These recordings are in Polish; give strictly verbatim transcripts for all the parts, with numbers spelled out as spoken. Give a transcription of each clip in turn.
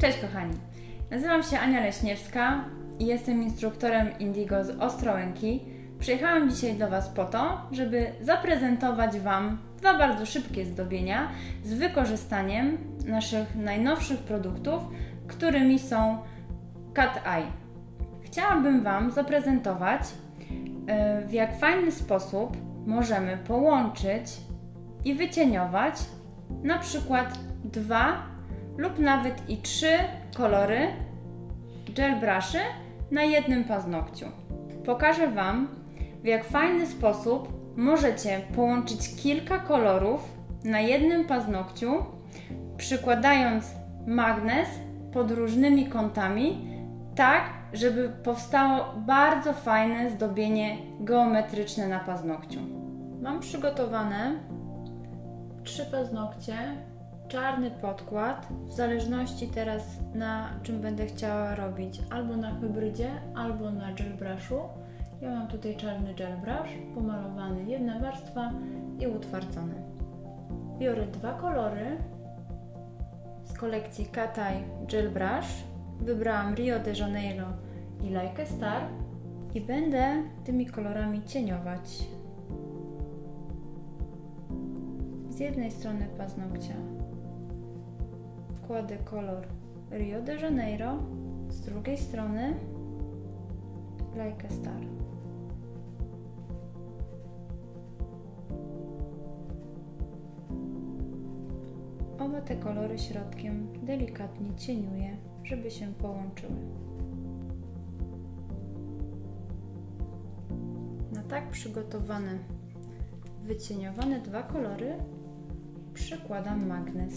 Cześć kochani, nazywam się Ania Leśniewska i jestem instruktorem Indigo z Ostrołęki. Przyjechałam dzisiaj do Was po to, żeby zaprezentować Wam dwa bardzo szybkie zdobienia z wykorzystaniem naszych najnowszych produktów, którymi są Cat Eye. Chciałabym Wam zaprezentować, w jak fajny sposób możemy połączyć i wycieniować na przykład dwa lub nawet i trzy kolory gel bruszy na jednym paznokciu. Pokażę Wam, w jak fajny sposób możecie połączyć kilka kolorów na jednym paznokciu, przykładając magnes pod różnymi kątami, tak, żeby powstało bardzo fajne zdobienie geometryczne na paznokciu. Mam przygotowane trzy paznokcie, czarny podkład, w zależności teraz na czym będę chciała robić, albo na hybrydzie, albo na gel brushu. Ja mam tutaj czarny gel brush, pomalowany, jedna warstwa i utwardzony. Biorę dwa kolory z kolekcji Cat Eye Gel Brush. Wybrałam Rio de Janeiro i Like a Star i będę tymi kolorami cieniować z jednej strony paznokcia. Kładę kolor Rio de Janeiro, z drugiej strony Like a Star. Oba te kolory środkiem delikatnie cieniuję, żeby się połączyły. Na tak przygotowane, wycieniowane dwa kolory przykładam magnes.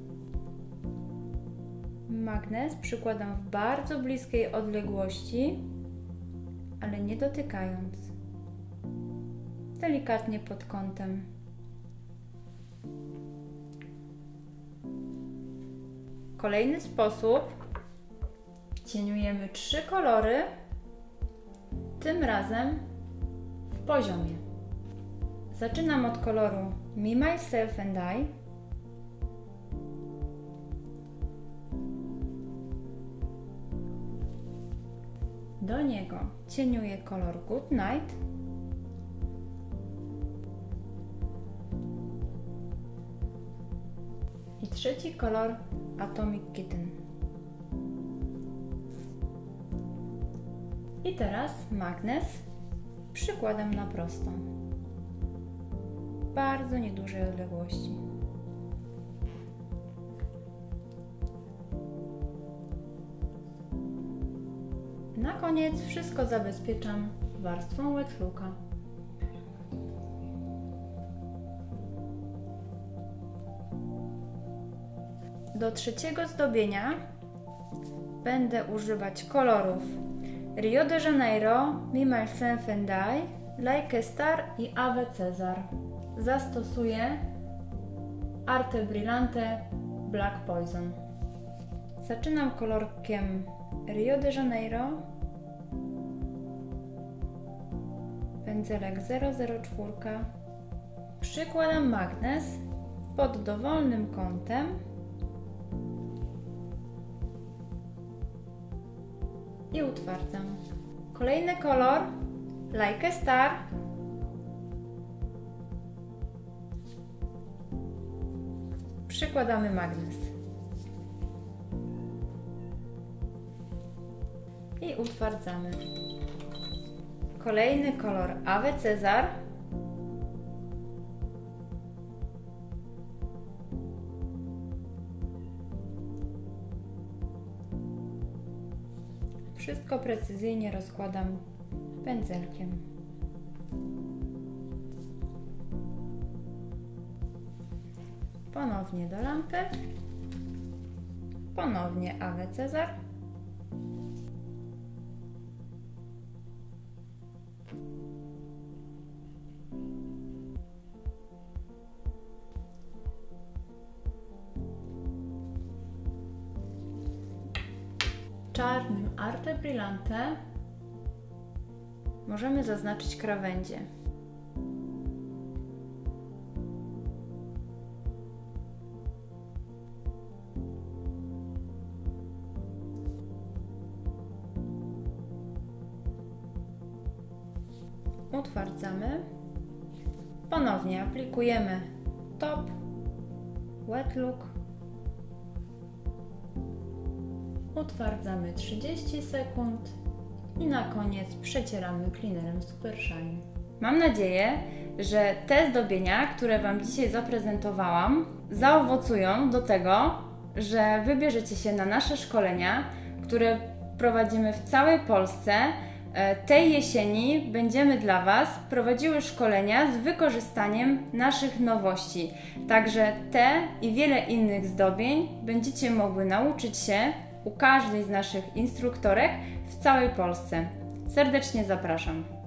Magnes przykładam w bardzo bliskiej odległości, ale nie dotykając. Delikatnie pod kątem. Kolejny sposób. Cieniujemy trzy kolory, tym razem w poziomie. Zaczynam od koloru Me, Myself and I. Do niego cieniuję kolor Good Night. I trzeci kolor Atomic Kitten. I teraz magnes przykładam na prosto. W bardzo niedużej odległości. Na koniec wszystko zabezpieczam warstwą Wet Looka. Do trzeciego zdobienia będę używać kolorów Rio de Janeiro, Me, Myself and I, Like a Star i Ave Cezar. Zastosuję Arte Brillante Black Poison. Zaczynam kolorkiem Rio de Janeiro, pędzelek zero zero cztery, przykładam magnes pod dowolnym kątem i utwardzam. Kolejny kolor Like a Star, przykładamy magnes i utwardzamy. Kolejny kolor Ave Cezar, wszystko precyzyjnie rozkładam pędzelkiem. Ponownie do lampy, ponownie Ave Cezar. Czarnym Arte Brillante możemy zaznaczyć krawędzie. Utwardzamy. Ponownie aplikujemy top, wet look. Utwardzamy trzydzieści sekund i na koniec przecieramy cleanerem Super Shine. Mam nadzieję, że te zdobienia, które Wam dzisiaj zaprezentowałam, zaowocują do tego, że wybierzecie się na nasze szkolenia, które prowadzimy w całej Polsce. Tej jesieni będziemy dla Was prowadziły szkolenia z wykorzystaniem naszych nowości. Także te i wiele innych zdobień będziecie mogły nauczyć się u każdej z naszych instruktorek w całej Polsce. Serdecznie zapraszam.